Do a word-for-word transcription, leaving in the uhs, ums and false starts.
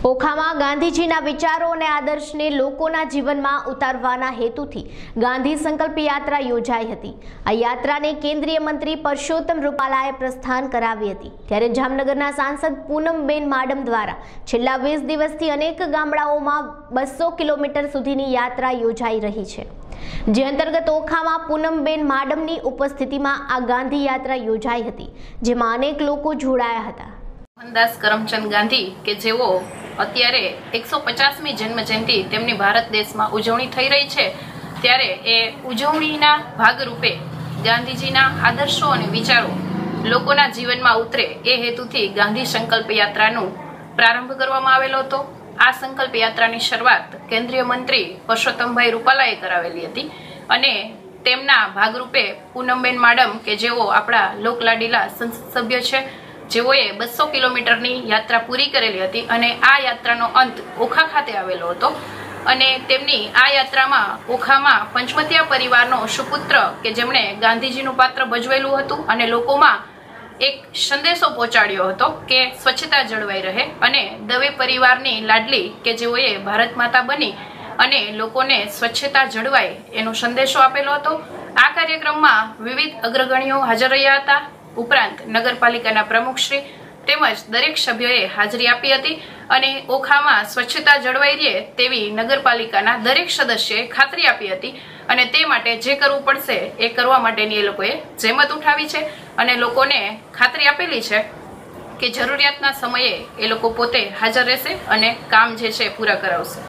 ઓખામાં ગાંધીજીના વિચારો અને આદર્શને લોકોના જીવનમાં ઉતારવાના હેતુથી ગાંધી સંકલ્પ યાત્રા યોજાઈ હતી। આ યાત્રાને કેન્દ્રીય મંત્રી પરસોત્તમ રૂપાલાએ પ્રસ્થાન કરાવી હતી। ત્યારે જામનગરના સાંસદ પૂનમબેન માડમ દ્વારા છેલ્લા વીસ દિવસથી અનેક ગામડાઓમાં બસો કિલોમીટર સુધીની યાત્રા યોજાઈ રહી છે, જે અંતર્ગત ઓખામાં પૂનમબેન માડમની ઉપસ્થિતિમાં આ ગાંધી યાત્રા યોજાઈ હતી, જેમાં અનેક લોકો જોડાયા હતા। મોહનદાસ કરમચંદ ગાંધી કે જેઓ અત્યારે એકસો પચાસમી જન્મ જયંતિ તેમની ભારત દેશમાં ઉજવણી થઈ રહી છે, ત્યારે એ ઉજવણીના ભાગરૂપે ગાંધીજીના આદર્શો અને વિચારો લોકોના જીવનમાં ઉતરે એ હેતુથી ગાંધી સંકલ્પ યાત્રાનો પ્રારંભ કરવામાં આવેલો હતો। આ સંકલ્પ યાત્રાની શરૂઆત કેન્દ્રીય મંત્રી પરસોત્તમભાઈ રૂપાલાએ કરાવેલી હતી અને તેમના ભાગરૂપે પૂનમબેન માડમ કે જેઓ આપણા લોકલાડીલા સંસદ સભ્ય છે, જેઓએ બસો કિલોમીટરની યાત્રા પૂરી કરેલી હતી અને આ યાત્રાનો અંત ઓખા ખાતે આવેલો હતો અને તેમની આ યાત્રામાં ઓખામાં પંચમતિયા પરિવારનો સુપુત્ર કે જેમણે ગાંધીજીનું પાત્ર ભજવેલું હતું અને લોકોમાં એક સંદેશો પહોંચાડ્યો હતો કે સ્વચ્છતા જળવાઈ રહે અને દવે પરિવારની લાડલી કે જેઓએ ભારત માતા બની અને લોકોને સ્વચ્છતા જળવાય એનો સંદેશો આપેલો હતો। આ કાર્યક્રમમાં વિવિધ અગ્રગણ્યો હાજર રહ્યા હતા, ઉપરાંત નગરપાલિકાના પ્રમુખશ્રી તેમજ દરેક સભ્યોએ હાજરી આપી હતી અને ઓખામાં સ્વચ્છતા જળવાઈ રહે તેવી નગરપાલિકાના દરેક સદસ્યએ ખાતરી આપી હતી અને તે માટે જે કરવું પડશે એ કરવા માટેની એ લોકોએ જહેમત ઉઠાવી છે અને લોકોને ખાતરી આપેલી છે કે જરૂરિયાતના સમયે એ લોકો પોતે હાજર રહેશે અને કામ જે છે પૂરા કરાવશે।